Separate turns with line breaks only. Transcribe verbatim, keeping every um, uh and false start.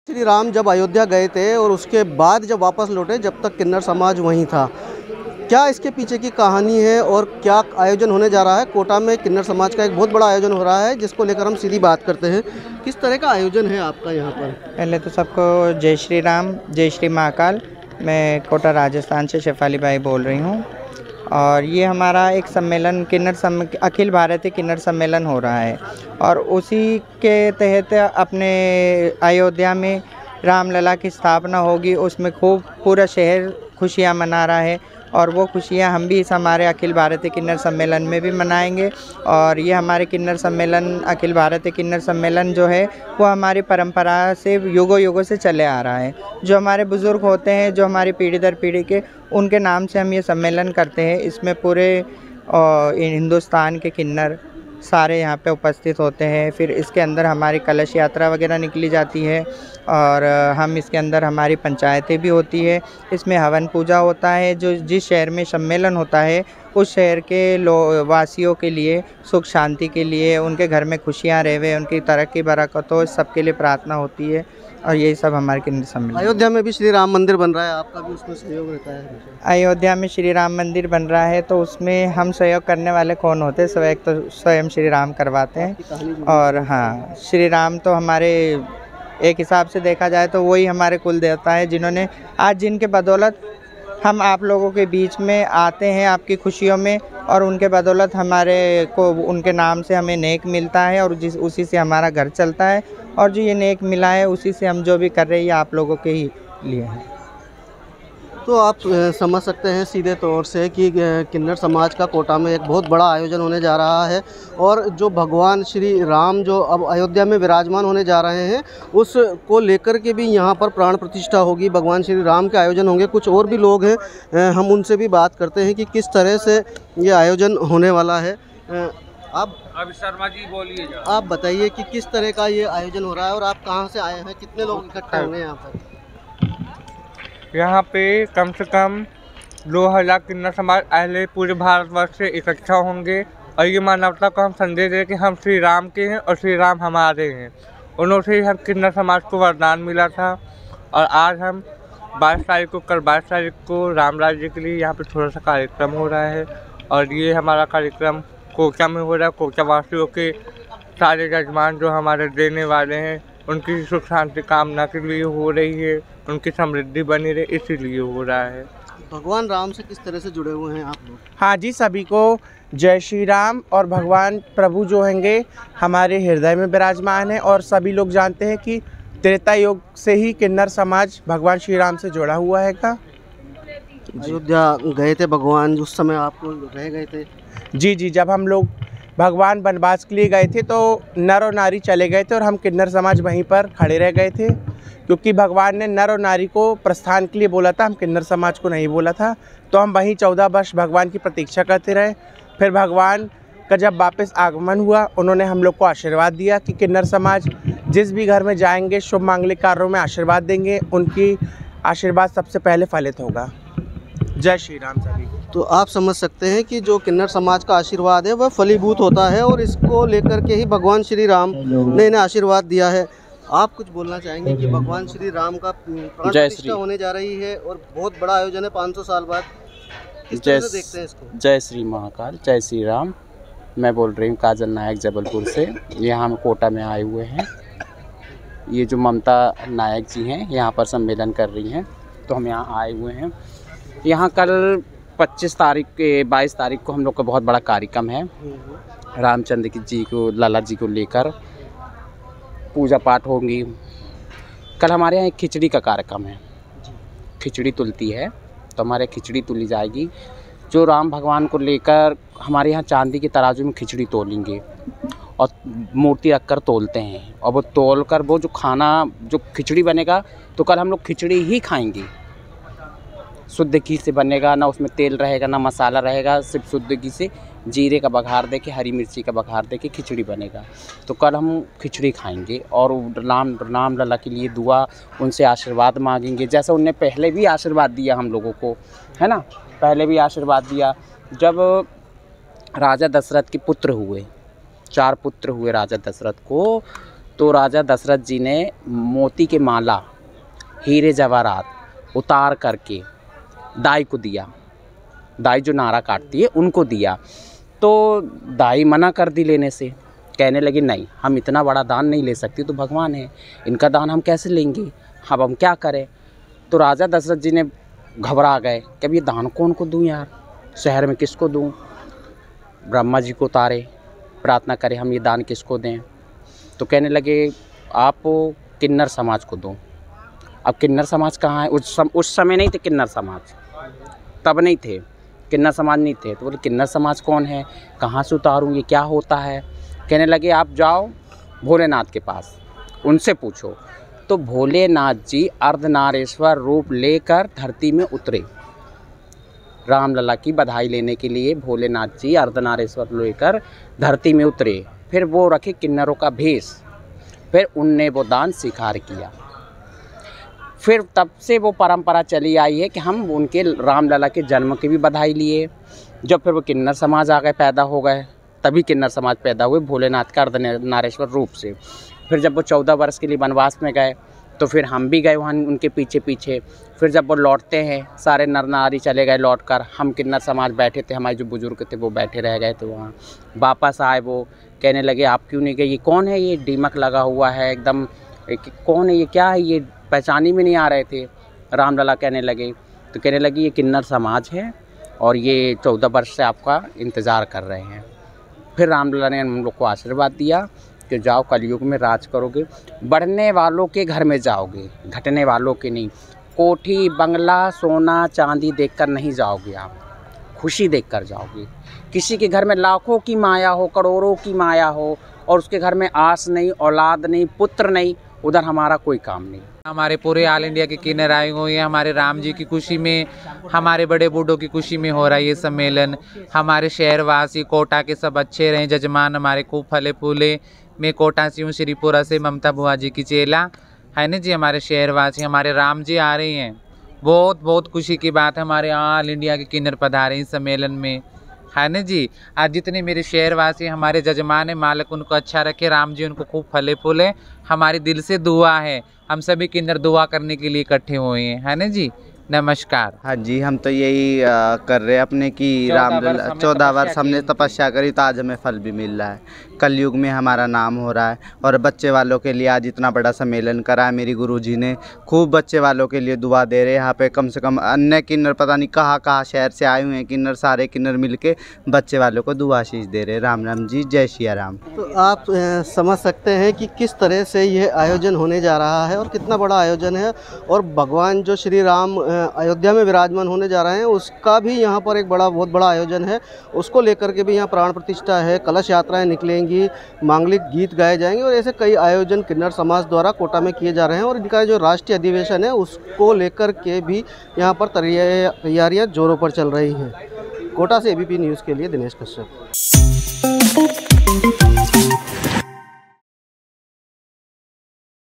श्री राम जब अयोध्या गए थे और उसके बाद जब वापस लौटे, जब तक किन्नर समाज वहीं था, क्या इसके पीछे की कहानी है और क्या आयोजन होने जा रहा है? कोटा में किन्नर समाज का एक बहुत बड़ा आयोजन हो रहा है जिसको लेकर हम सीधी बात करते हैं। किस तरह का आयोजन है आपका यहाँ पर?
पहले तो सबको जय श्री राम, जय श्री महाकाल। मैं कोटा राजस्थान से शेफाली बाई बोल रही हूँ और ये हमारा एक सम्मेलन किन्नर सम अखिल भारतीय किन्नर सम्मेलन हो रहा है और उसी के तहत अपने अयोध्या में रामलला की स्थापना होगी। उसमें खूब पूरा शहर खुशियाँ मना रहा है और वो खुशियाँ हम भी इस हमारे अखिल भारतीय किन्नर सम्मेलन में भी मनाएंगे। और ये हमारे किन्नर सम्मेलन अखिल भारतीय किन्नर सम्मेलन जो है वो हमारी परंपरा से युगों युगों से चले आ रहा है। जो हमारे बुज़ुर्ग होते हैं, जो हमारी पीढ़ी दर पीढ़ी के, उनके नाम से हम ये सम्मेलन करते हैं। इसमें पूरे हिंदुस्तान के किन्नर सारे यहाँ पे उपस्थित होते हैं। फिर इसके अंदर हमारी कलश यात्रा वगैरह निकली जाती है और हम इसके अंदर हमारी पंचायतें भी होती है। इसमें हवन पूजा होता है। जो जिस शहर में सम्मेलन होता है उस शहर के लो वासियों के लिए सुख शांति के लिए, उनके घर में खुशियाँ रहे, उनकी तरक्की बरकत हो, सबके लिए प्रार्थना होती है और यही सब हमारे किन्नर सम्मेलन।
अयोध्या में भी श्री राम मंदिर बन रहा है, आपका भी उसमें सहयोग रहता है?
अयोध्या में श्री राम मंदिर बन रहा है तो उसमें हम सहयोग करने वाले कौन होते हैं? स्वयं तो स्वयं श्री राम करवाते हैं। और हाँ, श्री राम तो हमारे एक हिसाब से देखा जाए तो वही हमारे कुल देवता है, जिन्होंने आज जिनके बदौलत हम आप लोगों के बीच में आते हैं आपकी खुशियों में, और उनके बदौलत हमारे को उनके नाम से हमें नेक मिलता है और जिस उसी से हमारा घर चलता है। और जो ये नेक मिला है उसी से हम जो भी कर रहे हैं ये आप लोगों के ही लिए है।
तो आप समझ सकते हैं सीधे तौर से कि किन्नर समाज का कोटा में एक बहुत बड़ा आयोजन होने जा रहा है और जो भगवान श्री राम जो अब अयोध्या में विराजमान होने जा रहे हैं उसको लेकर के भी यहाँ पर प्राण प्रतिष्ठा होगी। भगवान श्री राम के आयोजन होंगे। कुछ और भी लोग हैं, हम उनसे भी बात करते हैं कि किस तरह से ये आयोजन होने वाला है। आप
अब शर्मा जी बोलिए।
आप बताइए कि किस तरह का ये आयोजन हो रहा है और आप कहाँ से आए हैं? कितने लोग इकट्ठे होंगे यहाँ पर?
यहाँ पे कम से कम दो हज़ार किन्नर समाज अहले पूरे भारतवर्ष से इकट्ठा होंगे और ये मानवता को हम संदेश दें कि हम श्री राम के हैं और श्री राम हमारे हैं। उन्होंने से ही हम किन्नर समाज को वरदान मिला था और आज हम बाईस तारीख को कल बाईस तारीख को राम राज्य के लिए यहाँ पे थोड़ा सा कार्यक्रम हो रहा है और ये हमारा कार्यक्रम कोटा में हो रहा है। कोटा वासियों के सारे जजमान जो हमारे देने वाले हैं उनकी सुख शांति कामना के लिए हो रही है, उनकी समृद्धि बनी रहे इसीलिए हो रहा है।
भगवान राम से किस तरह से जुड़े हुए हैं आप लोग?
हाँ जी, सभी को जय श्री राम। और भगवान प्रभु जो होंगे हमारे हृदय में विराजमान है और सभी लोग जानते हैं कि त्रेता युग से ही किन्नर समाज भगवान श्री राम से जुड़ा हुआ है। का
अयोध्या गए थे भगवान, उस समय आप रह गए थे?
जी जी, जब हम लोग भगवान वनवास के लिए गए थे तो नर और नारी चले गए थे और हम किन्नर समाज वहीं पर खड़े रह गए थे, क्योंकि भगवान ने नर और नारी को प्रस्थान के लिए बोला था, हम किन्नर समाज को नहीं बोला था। तो हम वहीं चौदह वर्ष भगवान की प्रतीक्षा करते रहे। फिर भगवान का जब वापस आगमन हुआ, उन्होंने हम लोग को आशीर्वाद दिया कि किन्नर समाज जिस भी घर में जाएंगे शुभ मांगलिक कार्यों में आशीर्वाद देंगे, उनकी आशीर्वाद सबसे पहले फलित होगा। जय श्री राम सभी।
तो आप समझ सकते हैं कि जो किन्नर समाज का आशीर्वाद है वह फलीभूत होता है और इसको लेकर के ही भगवान श्री राम ने इन्हें आशीर्वाद दिया है। आप कुछ बोलना चाहेंगे कि भगवान श्री राम का प्राण प्रतिष्ठा होने जा रही है और बहुत बड़ा आयोजन है पाँच सौ साल बाद, किस तरह से देखते हैं इसको?
जय श्री महाकाल, जय श्री राम। मैं बोल रही हूँ काजल नायक जबलपुर से। यहाँ हम कोटा में आए हुए हैं। ये जो ममता नायक जी हैं यहाँ पर सम्मेलन कर रही हैं, तो हम यहाँ आए हुए हैं। यहाँ कल पच्चीस तारीख के बाईस तारीख को हम लोग का बहुत बड़ा कार्यक्रम है। रामचंद्र की जी को लाला जी को लेकर पूजा पाठ होंगी। कल हमारे यहाँ एक खिचड़ी का कार्यक्रम है, खिचड़ी तुलती है, तो हमारे खिचड़ी तुली जाएगी। जो राम भगवान को लेकर हमारे यहाँ चांदी के तराजू में खिचड़ी तोलेंगे और मूर्ति रख कर तोलते हैं और वो तोल कर वो जो खाना जो खिचड़ी बनेगा तो कल हम लोग खिचड़ी ही खाएंगे। शुद्ध घी से बनेगा, ना उसमें तेल रहेगा ना मसाला रहेगा, सिर्फ शुद्ध घी से जीरे का बघार दे के हरी मिर्ची का बघार दे के खिचड़ी बनेगा। तो कल हम खिचड़ी खाएंगे और राम राम लला के लिए दुआ उनसे आशीर्वाद मांगेंगे, जैसे उनने पहले भी आशीर्वाद दिया हम लोगों को, है ना। पहले भी आशीर्वाद दिया जब राजा दशरथ के पुत्र हुए, चार पुत्र हुए राजा दशरथ को, तो राजा दशरथ जी ने मोती के माला, हीरे जवाहरात उतार करके दाई को दिया। दाई जो नारा काटती है उनको दिया। तो दाई मना कर दी लेने से, कहने लगी नहीं, हम इतना बड़ा दान नहीं ले सकती, तो भगवान है, इनका दान हम कैसे लेंगे, अब हम क्या करें। तो राजा दशरथ जी ने घबरा गए कि अब ये दान कौन को दूं यार, शहर में किसको दूं। ब्रह्मा जी को उतारे, प्रार्थना करें हम ये दान किसको दें। तो कहने लगे आप किन्नर समाज को दो। अब किन्नर समाज कहाँ है, उस सम, उस समय नहीं थे किन्नर समाज, तब नहीं थे किन्नर समाज, नहीं थे। तो बोले किन्नर समाज कौन है, कहाँ से उतारूँ, ये क्या होता है। कहने लगे आप जाओ भोलेनाथ के पास, उनसे पूछो। तो भोलेनाथ जी अर्धनारेश्वर रूप लेकर धरती में उतरे। रामलला की बधाई लेने के लिए भोलेनाथ जी अर्धनारेश्वर लेकर धरती में उतरे। फिर वो रखे किन्नरों का भेष, फिर उनने वो दान स्वीकार किया। फिर तब से वो परंपरा चली आई है कि हम उनके रामलला के जन्म की भी बधाई लिए। जब फिर वो किन्नर समाज आ गए, पैदा हो गए, तभी किन्नर समाज पैदा हुए भोलेनाथ का अर्धनारेश्वर रूप से। फिर जब वो चौदह वर्ष के लिए वनवास में गए तो फिर हम भी गए वहाँ उनके पीछे पीछे। फिर जब वो लौटते हैं, सारे नर नारी चले गए लौट कर, हम किन्नर समाज बैठे थे, हमारे जो बुजुर्ग थे वो बैठे रह गए थे वहाँ। वापस आए वो, कहने लगे आप क्यों नहीं गए, ये कौन है, ये दीमक लगा हुआ है एकदम, कौन है ये, क्या है ये, पहचान ही में नहीं आ रहे थे। रामलला कहने लगे, तो कहने लगी ये किन्नर समाज है और ये चौदह वर्ष से आपका इंतज़ार कर रहे हैं। फिर रामलला ने हम लोग को आशीर्वाद दिया कि जाओ कलयुग में राज करोगे, बढ़ने वालों के घर में जाओगे, घटने वालों के नहीं। कोठी बंगला सोना चांदी देखकर नहीं जाओगे आप, खुशी देखकर जाओगे। किसी के घर में लाखों की माया हो, करोड़ों की माया हो, और उसके घर में आस नहीं, औलाद नहीं, पुत्र नहीं, उधर हमारा कोई काम नहीं।
हमारे पूरे ऑल इंडिया के किन्नर आए हुए हैं, हमारे राम जी की खुशी में, हमारे बड़े बूढ़ों की खुशी में हो रहा है ये सम्मेलन। हमारे शहरवासी कोटा के सब अच्छे रहें, जजमान हमारे खूब फले फूले। मैं कोटा से हूँ, श्रीपुरा से, ममता बुआ जी की चेला है ना जी। हमारे शहरवासी, हमारे राम जी आ रहे हैं, बहुत बहुत खुशी की बात है। हमारे ऑल इंडिया के किन्नर पधारे इस सम्मेलन में, है ना जी। आज जितने मेरे शहरवासी हमारे जजमान है, मालिक उनको अच्छा रखे, राम जी उनको खूब फले फूले, हमारी दिल से दुआ है। हम सभी किन्नर दुआ करने के लिए इकट्ठे हुए हैं, है ना जी। नमस्कार।
हाँ जी, हम तो यही आ, कर रहे हैं अपने की राम चौदह वर्ष हमने तपस्या करी, तो आज हमें फल भी मिल रहा है। कलयुग में हमारा नाम हो रहा है, और बच्चे वालों के लिए आज इतना बड़ा सम्मेलन करा है। मेरी गुरुजी ने खूब बच्चे वालों के लिए दुआ दे रहे हैं। यहाँ पे कम से कम अन्य किन्नर पता नहीं कहाँ कहाँ शहर से आए हुए हैं किन्नर, सारे किन्नर मिलके बच्चे वालों को दुआ आशीष दे रहे हैं। राम राम जी, जय सिया राम।
तो आप अ, समझ सकते हैं कि किस तरह से ये आयोजन होने जा रहा है और कितना बड़ा आयोजन है। और भगवान जो श्री राम अयोध्या में विराजमान होने जा रहे हैं, उसका भी यहाँ पर एक बड़ा बहुत बड़ा आयोजन है। उसको लेकर के भी यहाँ प्राण प्रतिष्ठा है, कलश यात्राएं निकलेंगी, मांगलिक गीत गाए जाएंगे, और ऐसे कई आयोजन किन्नर समाज द्वारा कोटा में किए जा रहे हैं। और इनका जो राष्ट्रीय अधिवेशन है उसको लेकर के भी यहाँ पर तैयारियाँ जोरों पर चल रही हैं। कोटा से एबीपी न्यूज़ के लिए दिनेश कश्यप।